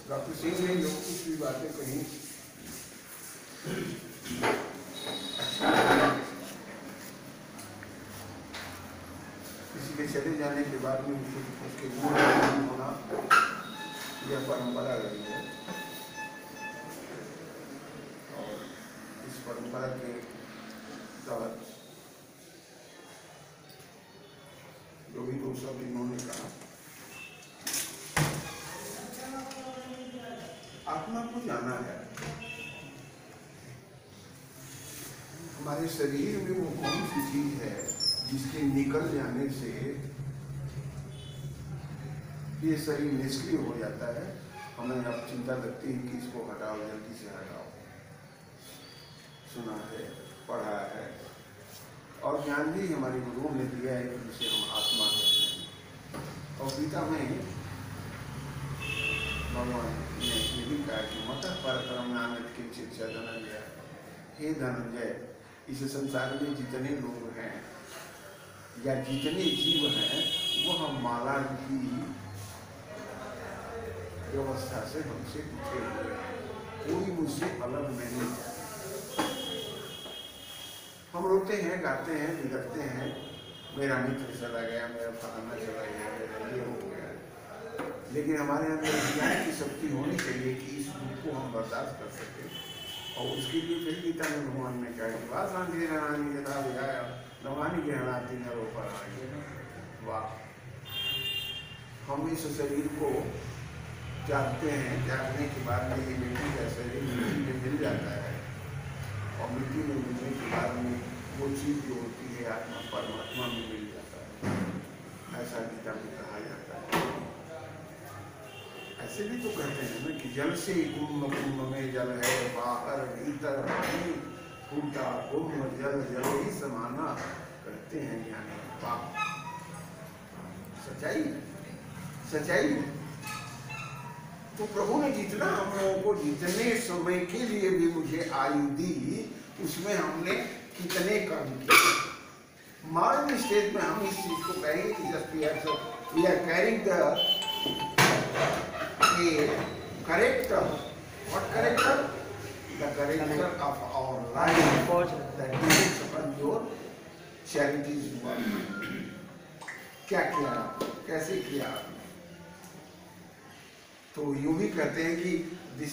Doctor Singh ने जो कुछ भी बातें कही किसी के चले जाने के बाद में उसके गुण होना यह परंपरा रही है और इस परंपरा के तहत जो भी लोग सब इन्होंने कहा, आत्मा को जाना है। हमारे शरीर में वो कौन सी चीज है जिसके निकल जाने से ये शरीर निष्क्रिय हो जाता है। हमें अब चिंता लगती है कि इसको हटाओ, जल्दी से हटाओ। सुना है, पढ़ा है और ज्ञान भी हमारे गुरुओं ने दिया है कि जिसे हम आत्मा कहते हैं। और गीता में भगवान ने ये भी कहा कि मतः परक्रम नामक किंचित धनंजय, हे धनंजय, इस संसार में जितने लोग हैं या जितने जीव हैं वो हम माला की व्यवस्था से हमसे पूछे हुए हैं, कोई मुझसे अलग नहीं है। हम रोते हैं, गाते हैं, बिगड़ते हैं, मेरा मित्र चला गया, मेरा फलाना चला गया, मेरा ये हो गया, लेकिन हमारे अंदर ज्ञान की शक्ति होनी चाहिए कि इस दुख को हम बर्दाश्त कर सके। और उसके लिए फिर गीता में भगवान ने कहा कि वाह शांति रानी के था विधाया नवानी के हराती न रो पर आएंगे। वाह, हम इस शरीर को त्यागते हैं, त्यागने के बाद में ये मिट्टी का शरीर मिट्टी में मिल जाता है और मिट्टी में मिलने के बाद में वो चीज जो होती है आत्मा परमात्मा में मिल जाता है, ऐसा गीता में कहा जाता है। ऐसे भी तो कहते हैं ना कि जल से कुंभ, कुंभ में जल है, बाहर भीतर नहीं फूटा कुंभ, जल जल ही समाना, कहते हैं ज्ञानी। वाह, सच्चाई सच्चाई। तो प्रभु ने जितना हम लोगों को जितने समय के लिए भी मुझे आयु दी, उसमें हमने कितने कर्म किए। मॉडर्न स्टेज में हम इस चीज को कहेंगे कि just we are carrying the character. What character? The character of our life that depends upon your charities work. क्या किया, कैसे किया। तो यूं भी कहते हैं कि this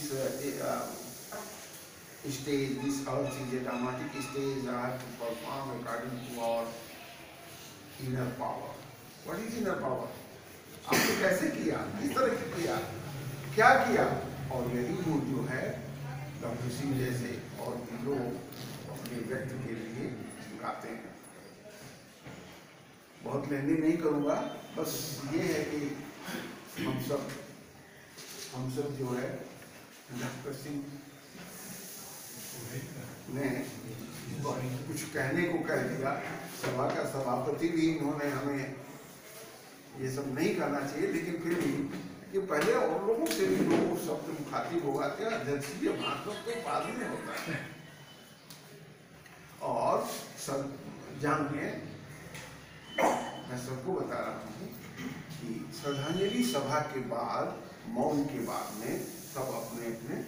stage, this earth is a dramatic stage. I have to perform according to our inner power. What is inner power? आपने कैसे किया, किस तरह किया, क्या किया। और यही गुण जो है डॉक्टर सिंह जैसे और भी लोग अपने व्यक्ति के लिए गाते हैं। बहुत लंबी नहीं करूँगा, बस ये है कि हम सब जो है डॉक्टर सिंह ने कुछ कहने को कह दिया। सभा का सभापति भी इन्होंने हमें ये सब नहीं करना चाहिए, लेकिन फिर भी कि पहले और लोगों से भी लोग शब्द मुखातिब होगा क्या, अध्यक्षीय भाषण तो बाद में होता है। और सब जानिए, मैं सबको बता रहा हूँ कि श्रद्धांजलि सभा के बाद, मौन के बाद में सब अपने अपने,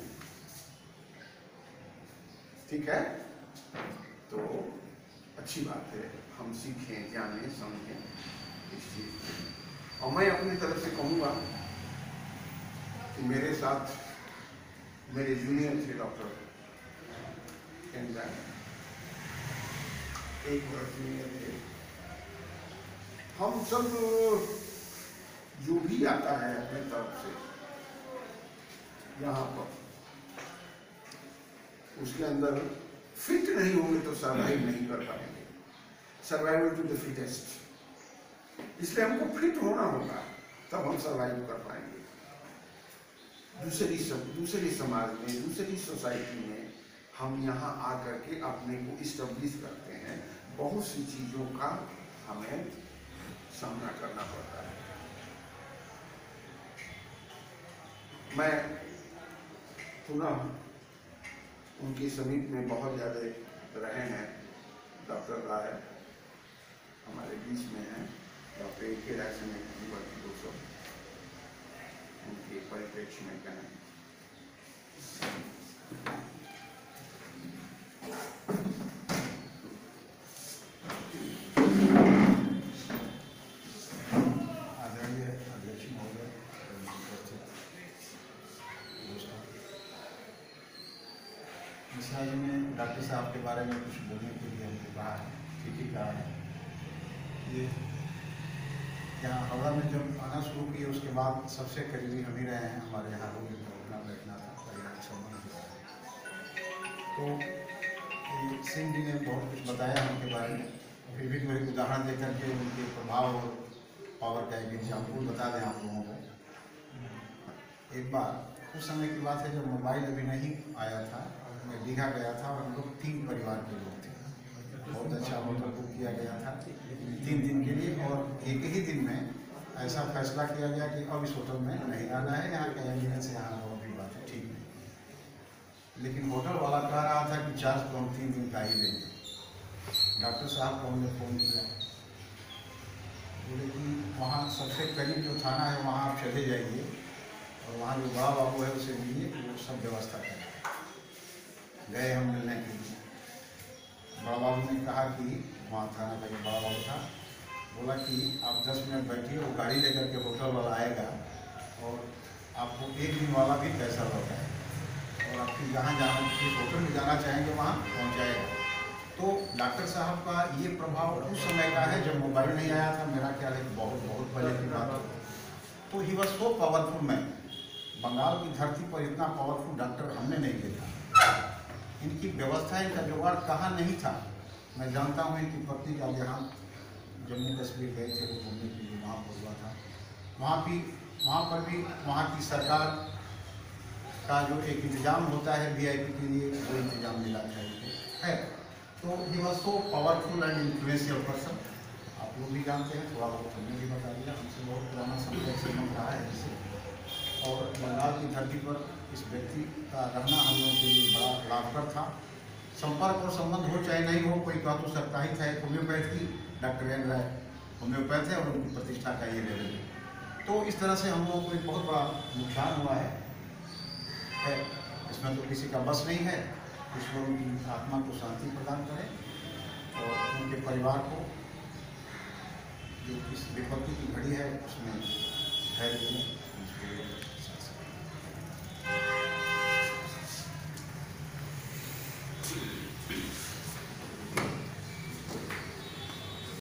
ठीक है, तो अच्छी बात है, हम सीखें, जानें, समझें इस चीज को। और मैं अपनी तरफ से कहूँगा कि मेरे साथ मेरे जूनियर थे डॉक्टर एक वर्ष जूनियर थे। हम सब जो भी आता है अपने तरफ से यहाँ पर, उसके अंदर फिट नहीं होंगे तो सर्वाइव नहीं कर पाएंगे। Survival to the fittest. इसलिए हमको फिट होना होगा, तब हम सर्वाइव कर पाएंगे। दूसरी समाज में, दूसरी सोसाइटी में हम यहाँ आकर के अपने को इस्टेब्लिश करते हैं। बहुत सी चीजों का हमें सामना करना पड़ता है। मैं पुनः उनके समीप में बहुत ज़्यादा रहे हैं। डॉक्टर राय हमारे बीच में हैं, डॉक्टर AK सिंह, के परिप्रेक्ष्य में कहें। आदरणीय अध्यक्ष महोदय, मिश्रा जी ने डॉक्टर साहब के बारे में कुछ बोलने के लिए हमको कहा है, ठीक ही कहा है। ये यहाँ हावड़ा में जब आना शुरू किए उसके बाद सबसे करीबी हम ही रहे हैं। हमारे यहाँ रोज उठना बैठना था, परिवार संबंध था। तो सिंह जी ने बहुत कुछ बताया उनके बारे में, फिर भी मैं एक उदाहरण दे करके उनके प्रभाव और पावर का एक एग्जाम्पल बता दें आप लोगों को। एक बार उस समय की बात है जब मोबाइल अभी नहीं आया था, मैं दीघा गया था और हम लोग 3 परिवार के लोग थे। बहुत अच्छा होटल बुक किया गया था 3 दिन के लिए, और एक ही दिन में ऐसा फैसला किया गया कि अब इस होटल में नहीं आना है, यहाँ का एम्बुलेंस यहाँ और भी बात है ठीक नहीं। लेकिन होटल वाला कह रहा था कि चार्ज तो हम 3 दिन का ही लेंगे। डॉक्टर साहब को हमने फ़ोन किया, बोले कि वहाँ सबसे करीब जो थाना है वहाँ आप चले जाइए और वहाँ जो बड़ा बाबू है उसे मिलिए, वो सब व्यवस्था करें। गए हम मिलने के लिए। बड़ा बाबू ने कहा कि वहाँ थाना का जो बड़ा बाबू था, बोला कि आप 10 मिनट बैठिए, वो गाड़ी लेकर के होटल वाला आएगा और आपको 1 दिन वाला भी पैसा लगाएगा और आपकी जहाँ जाना, जिस होटल में जाना चाहेंगे वहाँ पहुँचाएगा। तो डॉक्टर साहब का ये प्रभाव उस समय का है जब मोबाइल नहीं आया था, मेरा ख्याल है बहुत बहुत पहले की बात है। तो he was so powerful man. Bengal की धरती पर इतना पावरफुल डॉक्टर हमने नहीं देखा। इनकी व्यवस्था, इनका जुगाड़ कहाँ नहीं था। मैं जानता हूँ इनकी पत्नी का देहांत जम्मू कश्मीर गए थे वो घूमने के लिए, वहाँ पर हुआ था। वहाँ पर भी वहाँ की सरकार का जो एक इंतज़ाम होता है VIP के लिए, वो इंतज़ाम मिला है। तो he was so powerful and influential person. आप लोग भी जानते हैं, थोड़ा बहुत हमने भी बता दिया, हमसे बहुत पुराना संपर्क संबंध रहा है इससे। और बंगाल की धरती पर इस व्यक्ति का रहना हम लोगों के लिए बड़ा लाभप्रद था। संपर्क और संबंध हो चाहे नहीं हो, कोई कह तो सकता ही था। एक होम्योपैथ की डॉक्टर एन राय होम्योपैथ है और उनकी प्रतिष्ठा का ये लेवल है। तो इस तरह से हम लोगों को एक बहुत बड़ा नुकसान हुआ है। इसमें तो किसी का बस नहीं है। ईश्वर उनकी आत्मा को शांति प्रदान करें और उनके परिवार को जो इस विपत्ति की घड़ी है उसमें धैर्य दें।